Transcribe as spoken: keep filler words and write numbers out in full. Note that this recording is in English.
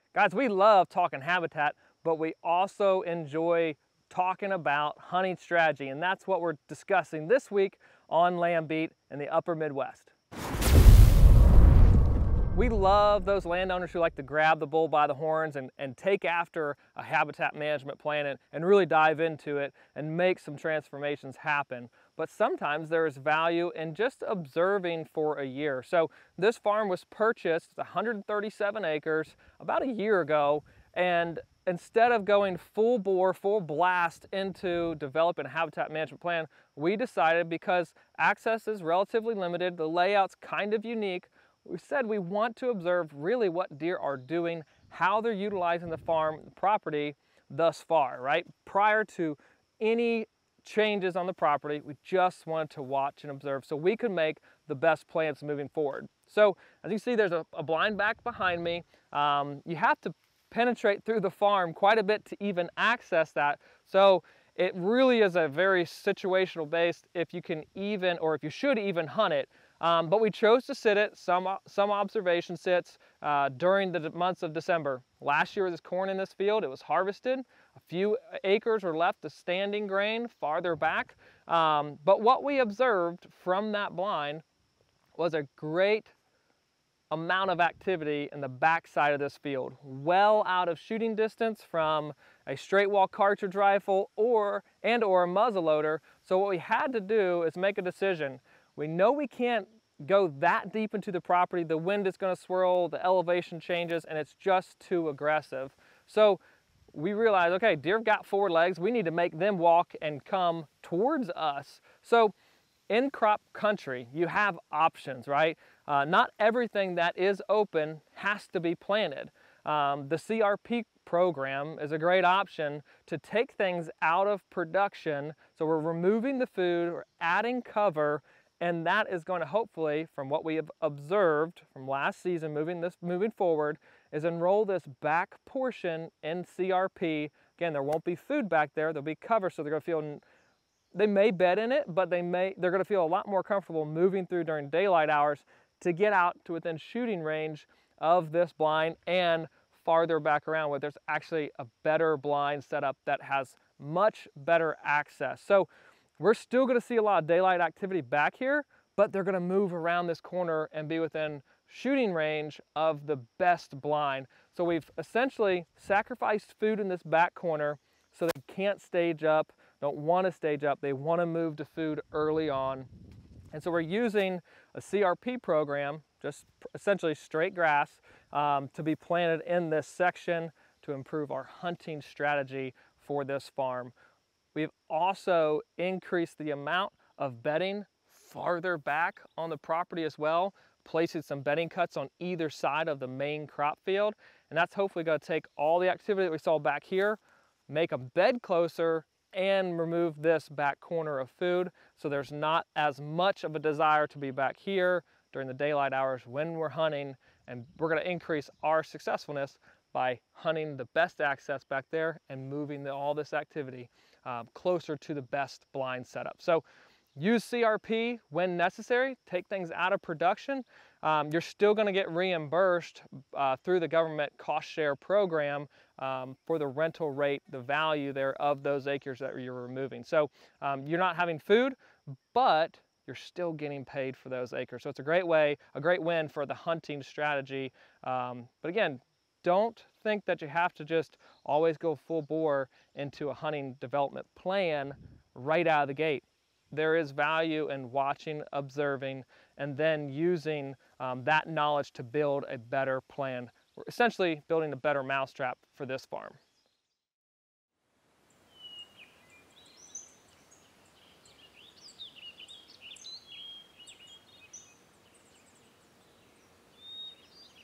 Guys, we love talking habitat, but we also enjoy talking about hunting strategy, and that's what we're discussing this week on Land Beat in the upper Midwest. We love those landowners who like to grab the bull by the horns and, and take after a habitat management plan and, and really dive into it and make some transformations happen. But sometimes there is value in just observing for a year. So this farm was purchased, one hundred thirty-seven acres, about a year ago, and instead of going full bore, full blast into developing a habitat management plan, we decided, because access is relatively limited, the layout's kind of unique, we said we want to observe really what deer are doing, how they're utilizing the farm the property thus far, right? Prior to any changes on the property, we just wanted to watch and observe so we could make the best plans moving forward. So as you see, there's a, a blind back behind me. Um, you have to penetrate through the farm quite a bit to even access that. So it really is a very situational based if you can even, or if you should even hunt it. Um, but we chose to sit it, some, some observation sits uh, during the months of December. Last year there's corn in this field, it was harvested. A few acres were left to standing grain farther back. Um, but what we observed from that blind was a great amount of activity in the back side of this field, well out of shooting distance from a straight wall cartridge rifle or and or a muzzleloader. So what we had to do is make a decision. We know we can't go that deep into the property. The wind is going to swirl, the elevation changes, and it's just too aggressive. So we realized, okay, deer have got four legs. We need to make them walk and come towards us. So in crop country, you have options, right? Uh, not everything that is open has to be planted. Um, the C R P program is a great option to take things out of production. So we're removing the food, we're adding cover, and that is going to hopefully, from what we have observed from last season, moving this moving forward, is enroll this back portion in C R P. Again, there won't be food back there, there'll be cover, so they're going to feel, they may bed in it, but they may, they're going to feel a lot more comfortable moving through during daylight hours to get out to within shooting range of this blind and farther back around where there's actually a better blind setup that has much better access. So we're still going to see a lot of daylight activity back here, but they're going to move around this corner and be within shooting range of the best blind. So we've essentially sacrificed food in this back corner so they can't stage up, don't want to stage up, they want to move to food early on. And so we're using a C R P program, just essentially straight grass, um, to be planted in this section to improve our hunting strategy for this farm. We've also increased the amount of bedding farther back on the property as well, placing some bedding cuts on either side of the main crop field. And that's hopefully going to take all the activity that we saw back here, make a bed closer, and remove this back corner of food. So there's not as much of a desire to be back here during the daylight hours when we're hunting. And we're going to increase our successfulness by hunting the best access back there and moving the, all this activity uh, closer to the best blind setup. So use C R P when necessary, take things out of production. Um, you're still going to get reimbursed uh, through the government cost share program um, for the rental rate, the value there of those acres that you're removing. So um, you're not having food, but you're still getting paid for those acres. So it's a great way, a great win for the hunting strategy. Um, but again, don't think that you have to just always go full bore into a hunting development plan right out of the gate. There is value in watching, observing, and then using um, that knowledge to build a better plan. We're essentially building a better mousetrap for this farm.